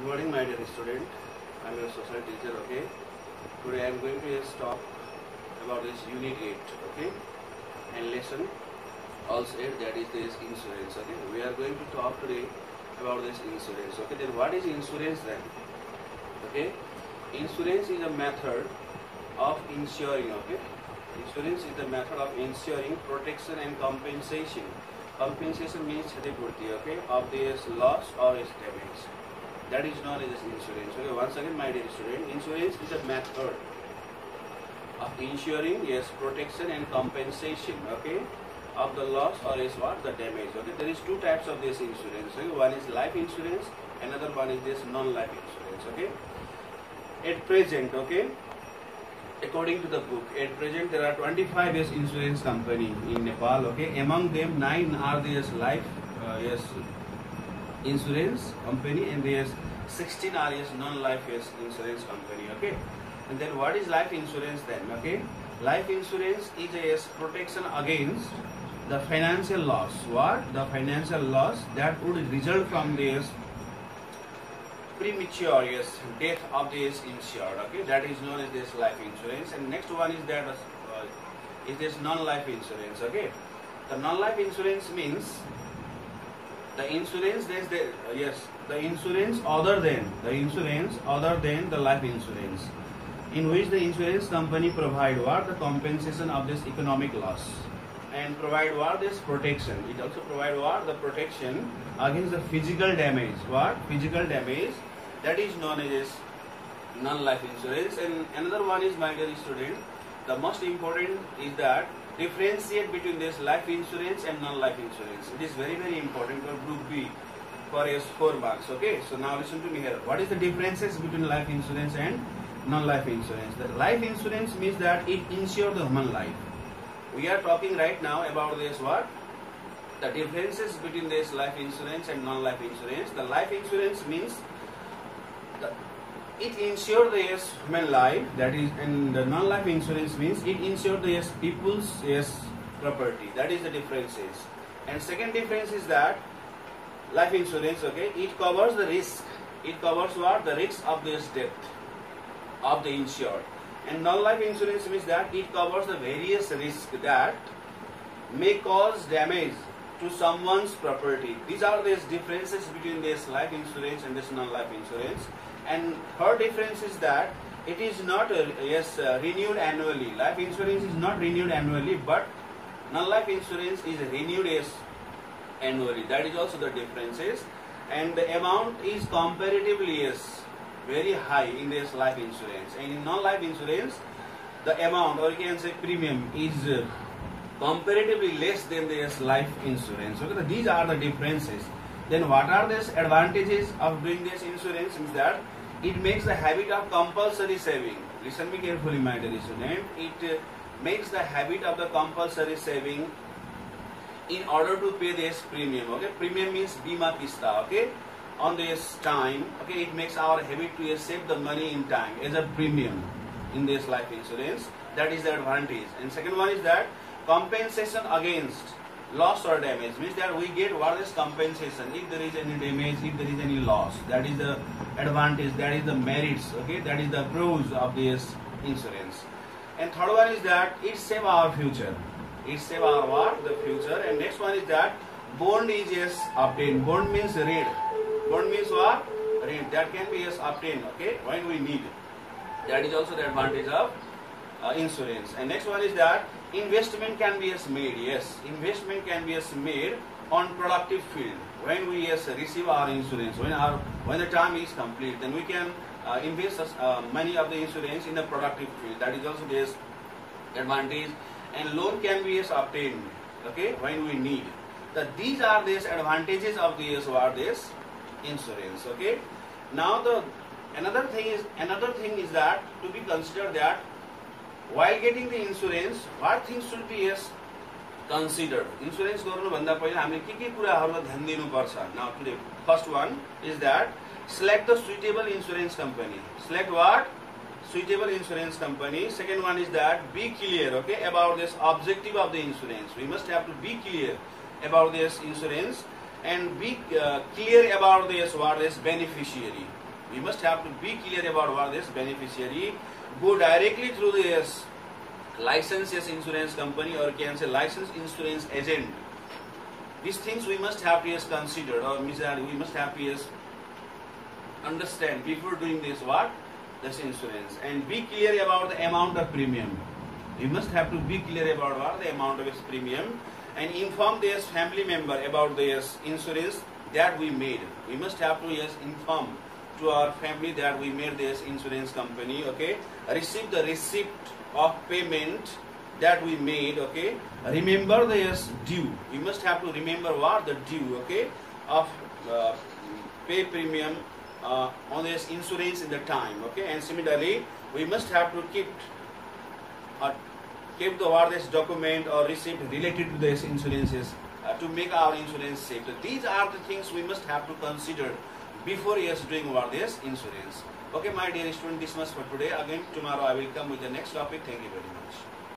Good morning, my dear student. I am your social teacher. Okay. Today I am going to talk about this unit 8. Okay. And lesson also 8, that is this insurance. Okay. We are going to talk today about this insurance. Okay. Then what is insurance then? Okay. Insurance is a method of insuring. Okay. Insurance is the method of ensuring protection and compensation. Compensation means क्षतिपूर्ति. Okay. Of this loss or its damage. That is known as insurance. Okay, once again, my dear student, insurance is a method of ensuring protection and compensation. Okay, of the loss or is what the damage. Okay, there is two types of this insurance. Okay, one is life insurance, another one is this non-life insurance. Okay, at present, okay, according to the book, at present there are 25 insurance company in Nepal. Okay, among them 9 are this life insurance company, and there's 16 are non-life insurance company. Okay, and then what is life insurance then? Okay, life insurance is a protection against the financial loss. What? The financial loss that would result from this premature death of this insured. Okay, that is known as this life insurance. And next one is that is this non-life insurance. Okay, the non-life insurance means the insurance the insurance other than the life insurance, in which the insurance company provide what the compensation of this economic loss and provide what this protection. It also provide what the protection against the physical damage. What physical damage? That is known as non-life insurance. And another one is, my dear student, the most important is that differentiate between this life insurance and non-life insurance. It is very, very important for group B for 4 marks. Okay, so now listen to me here. What is the differences between life insurance and non-life insurance? The life insurance means that it insures the human life. We are talking right now about this what? The differences between this life insurance and non-life insurance. The life insurance means it insures the human life, that is, and the non-life insurance means it insures the people's property. That is the differences. And second difference is that life insurance, okay, it covers the risk. It covers what? The risk of this death of the insured. And non-life insurance means that it covers the various risks that may cause damage to someone's property. These are the differences between this life insurance and this non-life insurance. And third difference is that it is not renewed annually. Life insurance is not renewed annually, but non-life insurance is renewed annually. That is also the differences. And the amount is comparatively very high in this life insurance. And in non-life insurance, the amount, or you can say premium, is comparatively less than this life insurance. Okay, these are the differences. Then what are these advantages of doing this insurance? Is that it makes the habit of compulsory saving. Listen me carefully, my dear student. It makes the habit of the compulsory saving in order to pay this premium. Okay, premium means bima kista. Okay, on this time. Okay, it makes our habit to save the money in time as a premium in this life insurance. That is the advantage. And second one is that compensation against loss or damage, means that we get what is compensation if there is any damage, if there is any loss. That is the advantage, that is the merits. Okay, that is the pros of this insurance. And third one is that it save our future. It save our what? The future. And next one is that bond is obtained. Bond means read. Bond means what? Read. That can be obtained. Okay, when we need. That is also the advantage of insurance. And next one is that investment can be made. Yes, investment can be made on productive field. When we receive our insurance, when the term is complete, then we can invest money of the insurance in the productive field. That is also this advantage. And loan can be obtained. Okay, when we need. These are these advantages of this insurance. Okay. Now another thing is that to be considered that while getting the insurance, what things should be considered? Insurance गर्नु भन्दा पहिले हामीले के कुराहरुमा ध्यान दिनुपर्छ? Now today, first one is that select the suitable insurance company. Select what? Suitable insurance company. Second one is that be clear, okay, about this objective of the insurance. We must have to be clear about this insurance and be clear about this beneficiary. We must have to be clear about what this beneficiary. Go directly through the licensed insurance company, or can say licensed insurance agent. These things we must have to consider, or we must have to understand before doing this this insurance, and be clear about the amount of premium. We must have to be clear about what the amount of premium, and inform this family member about the insurance that we made. We must have to inform to our family that we made this insurance company. Okay, receive the receipt of payment that we made. Okay, remember the due. We must have to remember what the due. Okay, of pay premium on this insurance in the time. Okay, and similarly we must have to keep the this document or receipt related to this insurances to make our insurance safe. So these are the things we must have to consider before doing this insurance. Okay, my dear student, this much for today. Again tomorrow I will come with the next topic. Thank you very much.